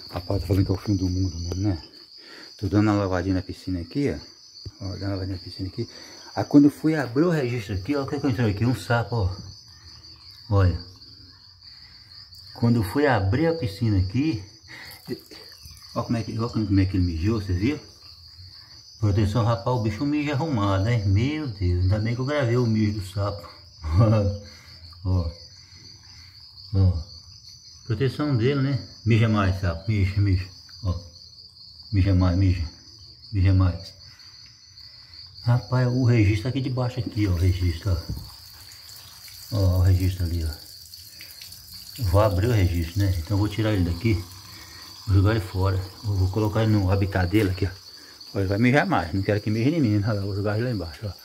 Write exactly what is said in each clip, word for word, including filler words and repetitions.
Rapaz, tá falando que é o fim do mundo mesmo, né? Tô dando uma lavadinha na piscina aqui, ó. Ó, dando uma lavadinha na piscina aqui. Aí quando eu fui abrir o registro aqui, ó, o que aconteceu aqui? Um sapo, ó. Olha. Quando eu fui abrir a piscina aqui, ó como é que, ó como é que ele mijou, vocês viram? Proteção, rapaz, o bicho mija arrumado, né? Meu Deus, ainda bem que eu gravei o mijo do sapo. Ó. Ó. Proteção dele, né? Mija mais, sapo. Mija, mija. Ó. Mija mais, mija. Mija mais. Rapaz, o registro tá aqui de baixo aqui, ó. O registro, ó. Ó, o registro ali, ó. Eu vou abrir o registro, né? Então eu vou tirar ele daqui. Vou jogar ele fora. Eu vou colocar ele no habitat dele aqui, ó. Ele vai mijar mais, não quero que mije em mim, né? Vou jogar ele lá embaixo, ó.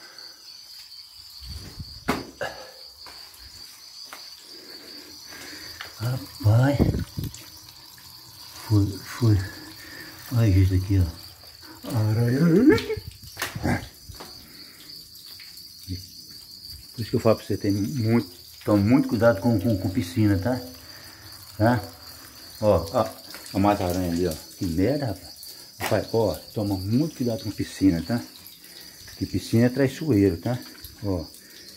Rapaz, foi, foi. Olha isso aqui, ó. Por isso que eu falo pra você ter muito, toma muito cuidado com, com, com piscina, tá? Tá? Ó, ó, a mata-aranha ali, ó. Que merda, rapaz. Rapaz, ó, toma muito cuidado com piscina, tá? Porque piscina é traiçoeiro, tá? Ó.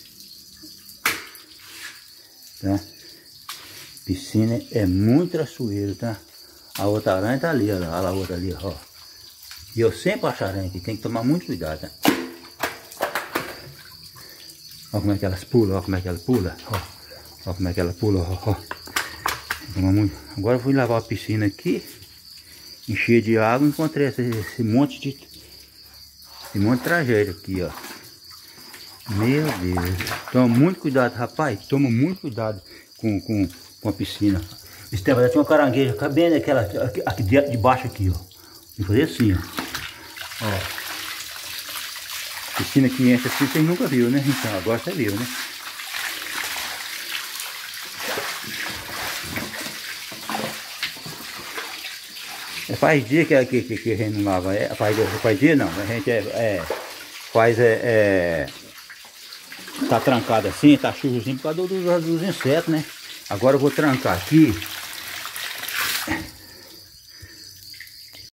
Tá? Piscina é muito traiçoeiro, tá? A outra aranha tá ali, ó. Olha a outra ali, ó. E eu sempre acho aranha aqui, tem que tomar muito cuidado, tá? Ó como é que elas pulam, ó como é que ela pula, ó. Ó como é que ela pula, ó. Ó. Toma muito. Agora eu fui lavar a piscina aqui. Encher de água, encontrei esse, esse monte de esse monte de tragédia aqui, ó. Meu Deus. Toma muito cuidado, rapaz. Toma muito cuidado com, com, com a piscina. Esse tempo já tinha uma carangueja cabendo aquela aqui, aqui de baixo aqui, ó. Vou fazer assim, ó. Ó. Piscina que enche assim, vocês nunca viram, né? Então, agora você viu, né? É, faz dia que, que, que, que a gente não lava, é, faz, faz dia não, a gente é, é, faz, é, é, tá trancado assim, tá chuva assim por causa dos, dos insetos, né? Agora eu vou trancar aqui,